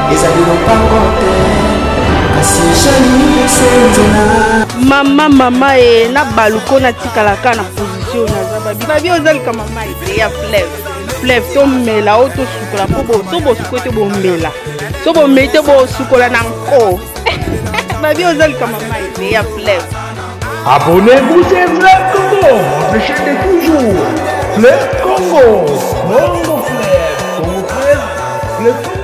Mama na baluko na tikalaka na position na zababi babi ozalika mama ya fleuve to mela auto sukola po bo sukote bo mela so bo mete bo sukola na nko babi ozalika mama ya fleuve. Abonnez-vous, c'est Fleuve Congo, le chaîne de toujours. Fleuve Congo, Congo Fleuve, Fleuve Congo.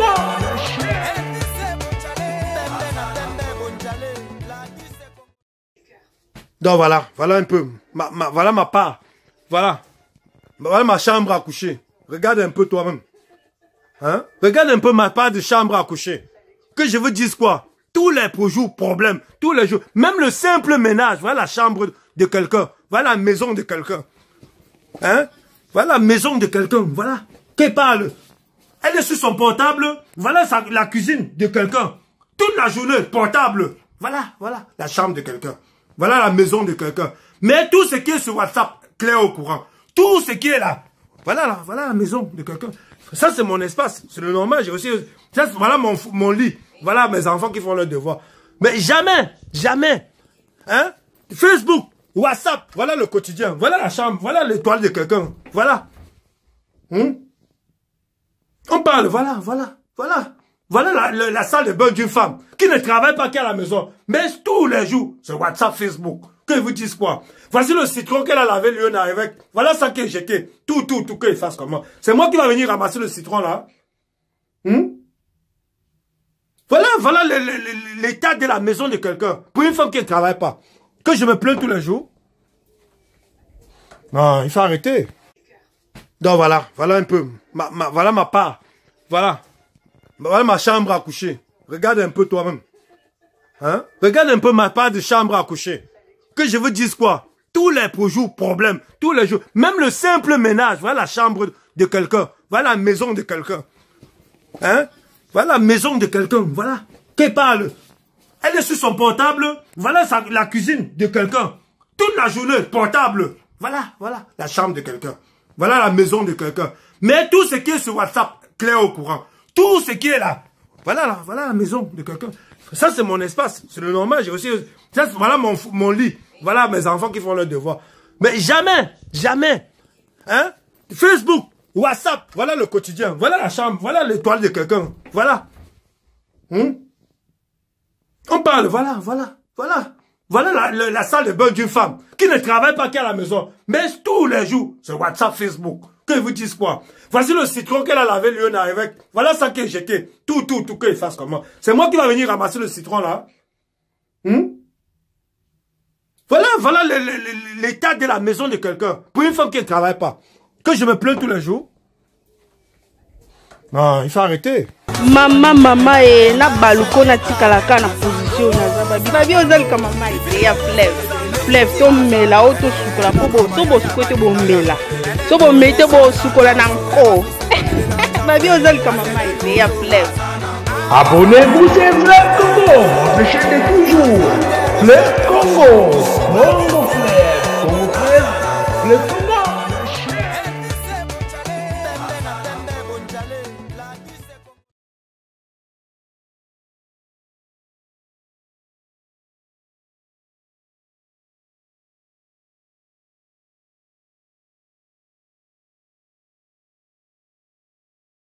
Donc voilà un peu, voilà ma part, voilà ma chambre à coucher. Regarde un peu toi-même, hein? Regarde un peu ma part de chambre à coucher. Que je veux dire quoi? Tous les jours, problèmes, tous les jours, même le simple ménage, voilà la chambre de quelqu'un, voilà la maison de quelqu'un, hein? Voilà la maison de quelqu'un, voilà, qui parle. Elle est sur son portable, voilà la cuisine de quelqu'un, toute la journée, portable, voilà la chambre de quelqu'un. Voilà la maison de quelqu'un. Mais tout ce qui est sur WhatsApp, clair au courant. Tout ce qui est là. Voilà la maison de quelqu'un. Ça, c'est mon espace. C'est le normal. J'ai aussi... Ça, voilà mon lit. Voilà mes enfants qui font leurs devoirs. Mais jamais. Hein? Facebook, WhatsApp. Voilà le quotidien. Voilà la chambre. Voilà l'étoile de quelqu'un. Voilà. On parle. Voilà la salle de bain d'une femme qui ne travaille pas qu'à la maison, mais tous les jours, c'est WhatsApp, Facebook. Que vous dites quoi? Voici le citron qu'elle a lavé, lui, avec. Voilà ça qu'elle jeté. Tout, qu'il fasse comment? C'est moi qui va venir ramasser le citron, là. Voilà l'état de la maison de quelqu'un. Pour une femme qui ne travaille pas. Que je me plains tous les jours. Non, il faut arrêter. Donc voilà un peu. Voilà ma part. Voilà ma chambre à coucher. Regarde un peu toi-même. Hein? Regarde un peu ma part de chambre à coucher. Que je veux dire quoi? Tous les jours, problèmes, tous les jours. Même le simple ménage, voilà la chambre de quelqu'un. Voilà la maison de quelqu'un. Hein? Voilà la maison de quelqu'un, voilà. Qui parle. Elle est sur son portable, voilà la cuisine de quelqu'un. Toute la journée, portable. Voilà la chambre de quelqu'un. Voilà la maison de quelqu'un. Mais tout ce qui est sur WhatsApp, clair au courant. Tout ce qui est là. Voilà la maison de quelqu'un. Ça, c'est mon espace. C'est le normal. J'ai aussi... Ça, voilà mon lit. Voilà mes enfants qui font leurs devoirs. Mais jamais. Hein? Facebook, WhatsApp. Voilà le quotidien. Voilà la chambre. Voilà l'étoile de quelqu'un. Voilà. On parle. Voilà la salle de bain d'une femme qui ne travaille pas qu'à la maison. Mais tous les jours, c'est WhatsApp, Facebook. Que vous dites quoi? Voici le citron qu'elle a lavé, lui, avec. Voilà ça qu'elle jeté. Tout, qu'il fasse comment? C'est moi qui va venir ramasser le citron, là. Voilà l'état de la maison de quelqu'un. Pour une femme qui ne travaille pas. Que je me plains tous les jours. Non, il faut arrêter. Mama na baluko na tikalaka na position na zababi babi ozalika mama ya fleuve to mela auto sukola po bo sukote bo mela so bo mete bo sukola na nko babi ozalika mama ya fleuve. Abonnez-vous, c'est Fleuve Congo, le chaîne de toujours. Fleuve Congo, Congo Fleuve, Fleuve Congo.